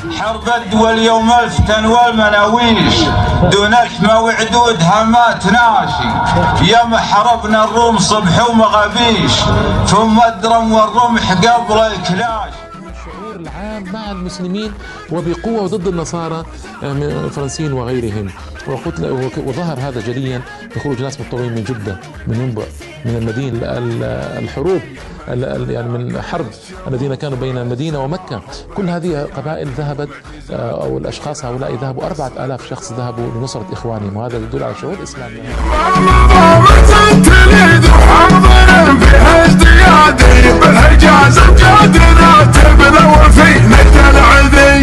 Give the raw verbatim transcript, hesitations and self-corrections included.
حرب الدول يوم الفتن والمناويش دون اسمى وعدودها ما تناشي. يا حربنا الروم صبح ومغابيش ثم الدرم والرمح قبل الكلاش. الشعور العام مع المسلمين وبقوة ضد النصارى الفرنسيين وغيرهم، وظهر هذا جليا بخروج ناس متطوعين من جدة، من ينبع، من المدينة. الحروب يعني من حرب الذين كانوا بين المدينة ومكة، كل هذه قبائل ذهبت، أو الأشخاص هؤلاء ذهبوا، أربعة آلاف شخص ذهبوا لنصرة إخوانهم، وهذا يدل على شعور إسلامي. بالحجاز القادر راتب لو في مجد العذيب.